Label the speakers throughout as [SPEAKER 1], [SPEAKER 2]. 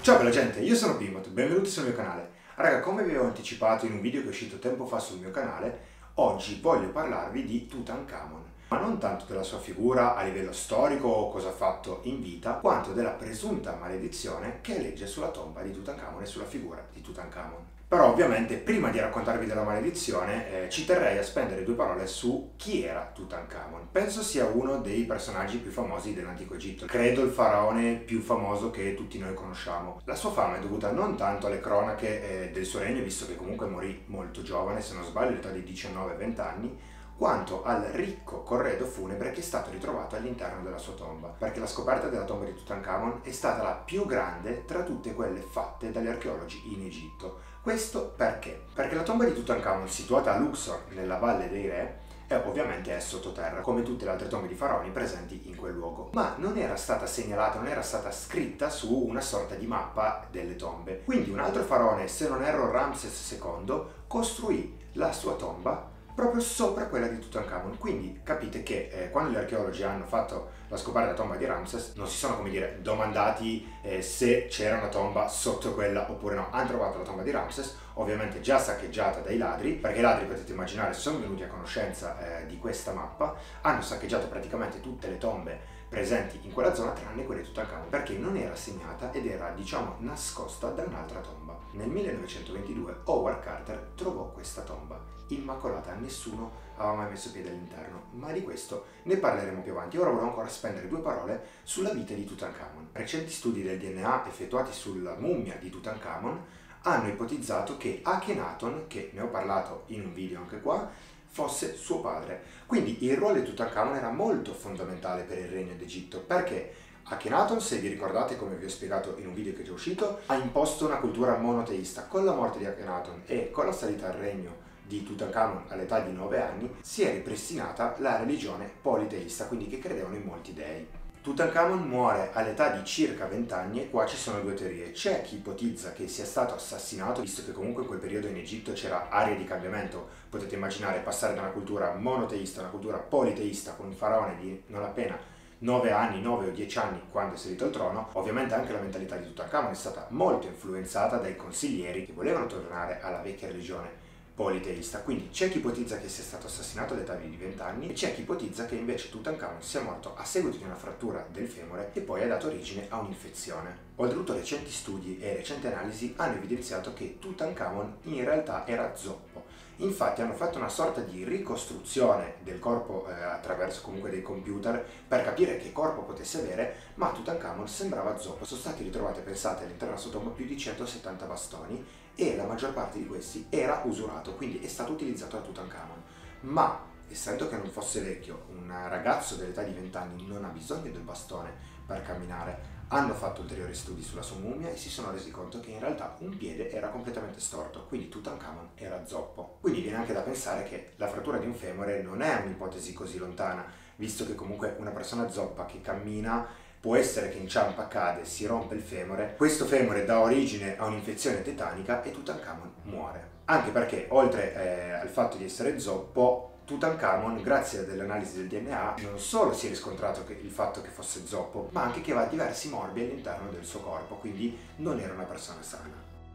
[SPEAKER 1] Ciao bella gente, io sono Pimot, benvenuti sul mio canale. Raga, come vi avevo anticipato in un video che è uscito tempo fa sul mio canale, oggi voglio parlarvi di Tutankhamon. Ma non tanto della sua figura a livello storico o cosa ha fatto in vita, quanto della presunta maledizione che legge sulla tomba di Tutankhamon e sulla figura di Tutankhamon. Però ovviamente prima di raccontarvi della maledizione ci terrei a spendere due parole su chi era Tutankhamon. Penso sia uno dei personaggi più famosi dell'antico Egitto, credo il faraone più famoso che tutti noi conosciamo. La sua fama è dovuta non tanto alle cronache del suo regno, visto che comunque morì molto giovane, se non sbaglio all'età di 19-20 anni, quanto al ricco corredo funebre che è stato ritrovato all'interno della sua tomba, perché la scoperta della tomba di Tutankhamon è stata la più grande tra tutte quelle fatte dagli archeologi in Egitto. Questo perché? Perché la tomba di Tutankhamon, situata a Luxor, nella Valle dei Re, ovviamente è sottoterra, come tutte le altre tombe di faraoni presenti in quel luogo, ma non era stata segnalata, non era stata scritta su una sorta di mappa delle tombe. Quindi un altro faraone, se non erro Ramses II, costruì la sua tomba proprio sopra quella di Tutankhamon. Quindi capite che quando gli archeologi hanno fatto la scoperta della tomba di Ramses non si sono, come dire, domandati se c'era una tomba sotto quella oppure no. Hanno trovato la tomba di Ramses, ovviamente già saccheggiata dai ladri, perché i ladri, potete immaginare, sono venuti a conoscenza di questa mappa, hanno saccheggiato praticamente tutte le tombe presenti in quella zona tranne quella di Tutankhamon, perché non era segnata ed era, diciamo, nascosta da un'altra tomba. Nel 1922 Howard Carter trovò questa tomba immacolata, nessuno aveva mai messo piede all'interno, ma di questo ne parleremo più avanti. Ora volevo ancora spendere due parole sulla vita di Tutankhamon. Recenti studi del DNA effettuati sulla mummia di Tutankhamon hanno ipotizzato che Akhenaton, che ne ho parlato in un video anche qua, fosse suo padre. Quindi il ruolo di Tutankhamon era molto fondamentale per il regno d'Egitto, perché Akhenaton, se vi ricordate come vi ho spiegato in un video che è già uscito, ha imposto una cultura monoteista. Con la morte di Akhenaton e con la salita al regno di Tutankhamon all'età di 9 anni si è ripristinata la religione politeista, quindi che credevano in molti dei. Tutankhamon muore all'età di circa 20 anni e qua ci sono due teorie. C'è chi ipotizza che sia stato assassinato, visto che comunque in quel periodo in Egitto c'era aria di cambiamento. Potete immaginare passare da una cultura monoteista a una cultura politeista con un faraone di non appena 9 anni, 9 o 10 anni quando è salito al trono. Ovviamente anche la mentalità di Tutankhamon è stata molto influenzata dai consiglieri che volevano tornare alla vecchia religione politeista. Quindi c'è chi ipotizza che sia stato assassinato all'età di 20 anni e c'è chi ipotizza che invece Tutankhamon sia morto a seguito di una frattura del femore che poi ha dato origine a un'infezione. Oltretutto recenti studi e recenti analisi hanno evidenziato che Tutankhamon in realtà era zoppo. Infatti hanno fatto una sorta di ricostruzione del corpo attraverso comunque dei computer per capire che corpo potesse avere, ma Tutankhamon sembrava zoppo. Sono stati ritrovati, pensate, all'interno della sua tomba più di 170 bastoni e la maggior parte di questi era usurato, quindi è stato utilizzato da Tutankhamon. Ma essendo che non fosse vecchio, un ragazzo dell'età di 20 anni non ha bisogno del bastone per camminare. Hanno fatto ulteriori studi sulla sua mummia e si sono resi conto che in realtà un piede era completamente storto, quindi Tutankhamon era zoppo. Quindi viene anche da pensare che la frattura di un femore non è un'ipotesi così lontana, visto che comunque una persona zoppa che cammina può essere che inciampa, cade, si rompe il femore, questo femore dà origine a un'infezione tetanica e Tutankhamon muore. Anche perché, oltre al fatto di essere zoppo, Tutankhamon, grazie a delle analisi del DNA, non solo si è riscontrato il fatto che fosse zoppo, ma anche che aveva diversi morbi all'interno del suo corpo, quindi non era una persona sana.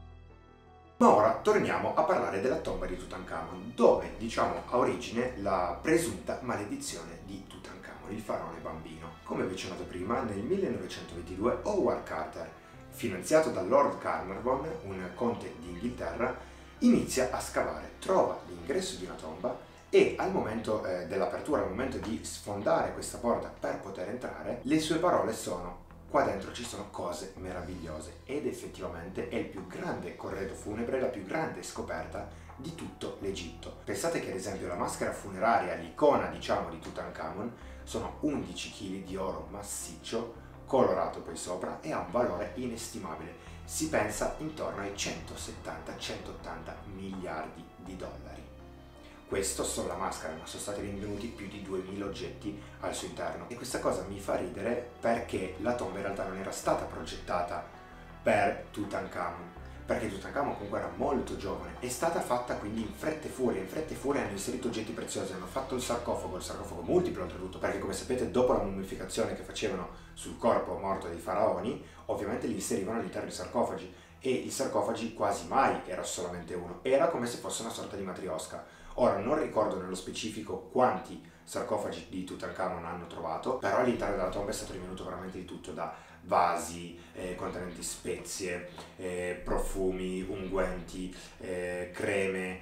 [SPEAKER 1] Ma ora torniamo a parlare della tomba di Tutankhamon, dove, diciamo, ha origine la presunta maledizione di Tutankhamon, il faraone bambino. Come vi ho accennato prima, nel 1922 Howard Carter, finanziato da Lord Carnarvon, un conte d'Inghilterra, inizia a scavare, trova l'ingresso di una tomba e al momento dell'apertura, al momento di sfondare questa porta per poter entrare, le sue parole sono: qua dentro ci sono cose meravigliose. Ed effettivamente è il più grande corredo funebre, la più grande scoperta di tutto l'Egitto. Pensate che ad esempio la maschera funeraria, l'icona diciamo di Tutankhamon, sono 11 kg di oro massiccio, colorato poi sopra, e ha un valore inestimabile. Si pensa intorno ai 170-180 miliardi di dollari. Questo solo la maschera, ma sono stati rinvenuti più di 2000 oggetti al suo interno. E questa cosa mi fa ridere perché la tomba in realtà non era stata progettata per Tutankhamon, perché Tutankhamon comunque era molto giovane. È stata fatta quindi in fretta e furia hanno inserito oggetti preziosi, hanno fatto il sarcofago multiplo oltretutto, perché come sapete dopo la mummificazione che facevano sul corpo morto dei faraoni, ovviamente li inserivano all'interno di sarcofagi, e i sarcofagi quasi mai era solamente uno, era come se fosse una sorta di matriosca. Ora non ricordo nello specifico quanti sarcofagi di Tutankhamon hanno trovato, però all'interno della tomba è stato rinvenuto veramente di tutto, da vasi contenenti spezie, profumi, unguenti, creme,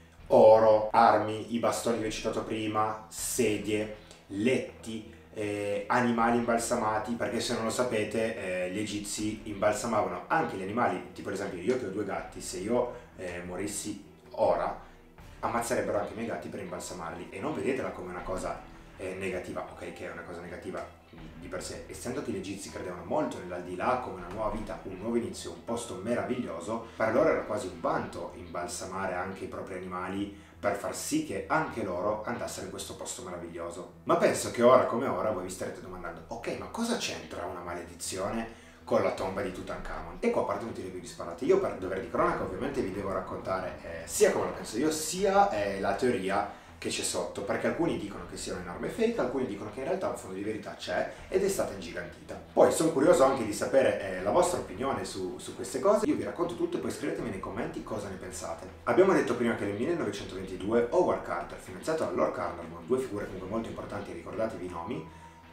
[SPEAKER 1] oro, armi, i bastoni che vi ho citato prima, sedie, letti, animali imbalsamati, perché se non lo sapete gli egizi imbalsamavano anche gli animali, tipo ad esempio io che ho 2 gatti, se io morissi ora ammazzerebbero anche i miei gatti per imbalsamarli, e non vedetela come una cosa negativa, ok che è una cosa negativa di per sé, essendo che gli egizi credevano molto nell'aldilà come una nuova vita, un nuovo inizio, un posto meraviglioso, per loro era quasi un vanto imbalsamare anche i propri animali per far sì che anche loro andassero in questo posto meraviglioso. Ma penso che ora come ora voi vi starete domandando, ok, ma cosa c'entra una maledizione con la tomba di Tutankhamon? E qua partono i tiri più disparati. Io per dovere di cronaca ovviamente vi devo raccontare sia come la penso io, sia la teoria che c'è sotto, perché alcuni dicono che sia un'enorme fake, alcuni dicono che in realtà un fondo di verità c'è ed è stata ingigantita. Poi sono curioso anche di sapere la vostra opinione su queste cose. Io vi racconto tutto e poi scrivetemi nei commenti cosa ne pensate. Abbiamo detto prima che nel 1922 Howard Carter, finanziato da Lord Carnarvon, 2 figure comunque molto importanti, ricordatevi i nomi,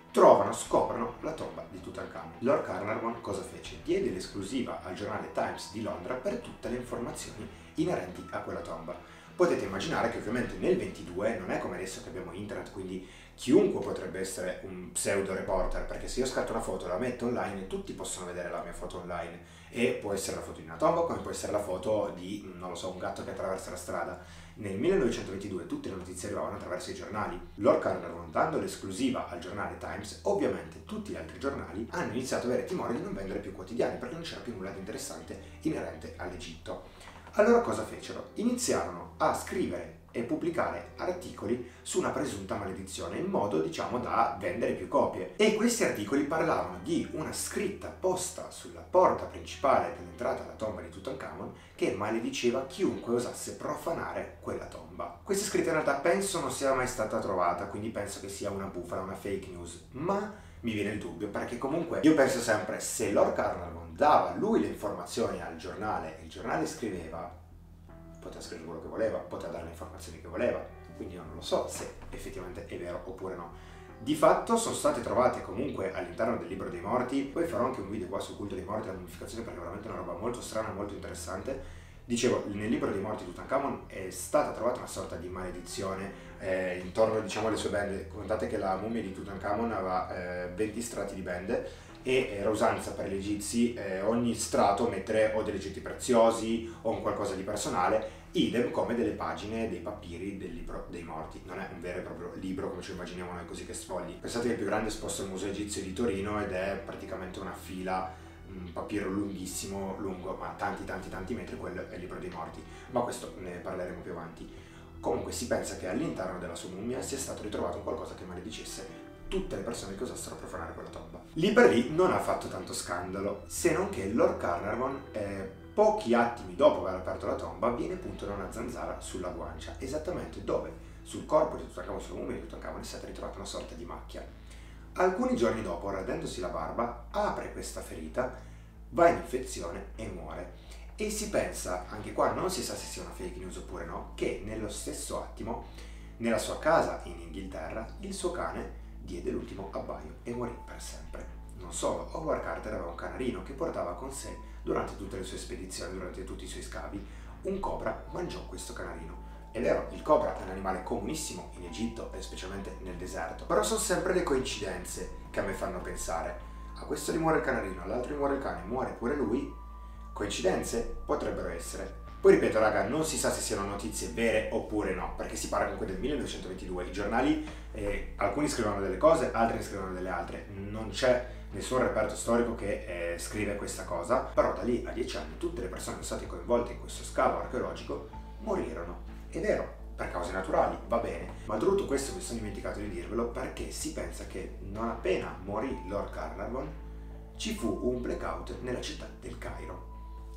[SPEAKER 1] scoprono la tomba di Tutankhamon. Lord Carnarvon cosa fece? Diede l'esclusiva al giornale Times di Londra per tutte le informazioni inerenti a quella tomba. Potete immaginare che ovviamente nel 22 non è come adesso che abbiamo internet, quindi chiunque potrebbe essere un pseudo reporter, perché se io scatto una foto e la metto online tutti possono vedere la mia foto online, e può essere la foto di una tomba come può essere la foto di, non lo so, un gatto che attraversa la strada. Nel 1922 tutte le notizie arrivavano attraverso i giornali. Lord Carnarvon, dando l'esclusiva al giornale Times, ovviamente tutti gli altri giornali hanno iniziato ad avere timore di non vendere più quotidiani, perché non c'era più nulla di interessante inerente all'Egitto. Allora cosa fecero? Iniziarono a scrivere e pubblicare articoli su una presunta maledizione in modo, diciamo, da vendere più copie. E questi articoli parlavano di una scritta posta sulla porta principale dell'entrata alla tomba di Tutankhamon che malediceva chiunque osasse profanare quella tomba. Questa scritta in realtà penso non sia mai stata trovata, quindi penso che sia una bufala, una fake news, ma mi viene il dubbio, perché comunque io penso sempre, se Lord Carnarvon dava lui le informazioni al giornale e il giornale scriveva, poteva scrivere quello che voleva, poteva dare le informazioni che voleva, quindi io non lo so se effettivamente è vero oppure no. Di fatto sono state trovate comunque all'interno del libro dei morti, poi farò anche un video qua sul culto dei morti e la mummificazione, perché è veramente una roba molto strana e molto interessante. Dicevo, nel libro dei morti di Tutankhamon è stata trovata una sorta di maledizione intorno, diciamo, alle sue bende. Contate che la mummia di Tutankhamon aveva 20 strati di bende, e era usanza per gli egizi ogni strato mettere o degli oggetti preziosi o un qualcosa di personale, idem come delle pagine dei papiri del libro dei morti. Non è un vero e proprio libro come ce lo immaginiamo noi così che sfogli. Pensate che il più grande è esposto al Museo Egizio di Torino ed è praticamente una fila, un papiro lunghissimo, lungo ma tanti metri, quello è il libro dei morti, ma questo ne parleremo più avanti. Comunque si pensa che all'interno della sua mummia sia stato ritrovato qualcosa che maledicesse tutte le persone che osassero profanare quella tomba. Lì per lì non ha fatto tanto scandalo, se non che Lord Carnarvon, pochi attimi dopo aver aperto la tomba, viene punto da una zanzara sulla guancia, esattamente dove sul corpo di Tutankhamon, sulla mummia di Tutankhamon, è stata ritrovata una sorta di macchia. Alcuni giorni dopo, radendosi la barba, apre questa ferita, va in infezione e muore. E si pensa, anche qua non si sa se sia una fake news oppure no, che nello stesso attimo, nella sua casa in Inghilterra, il suo cane diede l'ultimo abbaio e morì per sempre. Non solo, Howard Carter aveva un canarino che portava con sé durante tutte le sue spedizioni, durante tutti i suoi scavi. Un cobra mangiò questo canarino. È vero, il cobra è un animale comunissimo in Egitto e specialmente nel deserto, però sono sempre le coincidenze che a me fanno pensare: a questo gli muore il canarino, all'altro gli muore il cane, muore pure lui? Coincidenze? Potrebbero essere. Poi ripeto raga, non si sa se siano notizie vere oppure no, perché si parla comunque del 1922, i giornali, alcuni scrivono delle cose, altri ne scrivono delle altre, non c'è nessun reperto storico che scrive questa cosa, però da lì a 10 anni tutte le persone che sono state coinvolte in questo scavo archeologico morirono. È vero, per cause naturali, va bene, ma oltretutto questo mi sono dimenticato di dirvelo, perché si pensa che non appena morì Lord Carnarvon ci fu un blackout nella città del Cairo.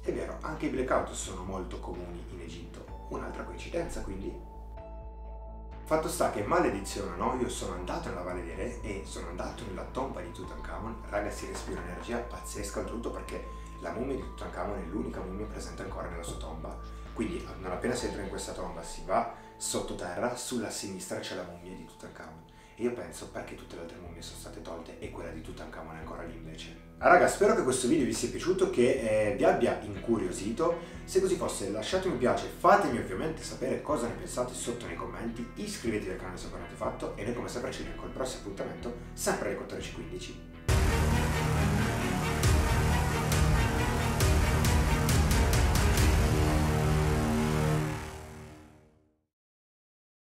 [SPEAKER 1] È vero, anche i blackout sono molto comuni in Egitto. Un'altra coincidenza, quindi? Fatto sta che maledizione no, io sono andato nella Valle dei Re e sono andato nella tomba di Tutankhamon. Raga, si respira un'energia pazzesca, oltretutto perché la mummia di Tutankhamon è l'unica mummia presente ancora nella sua tomba. Quindi non appena si entra in questa tomba si va sottoterra, sulla sinistra c'è la mummia di Tutankhamon. E io penso, perché tutte le altre mummie sono state tolte e quella di Tutankhamon è ancora lì invece? Raga, spero che questo video vi sia piaciuto, che vi abbia incuriosito. Se così fosse, lasciate un mi piace, fatemi ovviamente sapere cosa ne pensate sotto nei commenti, iscrivetevi al canale se ancora non l'avete fatto e noi come sempre ci vediamo col prossimo appuntamento, sempre alle 14:15.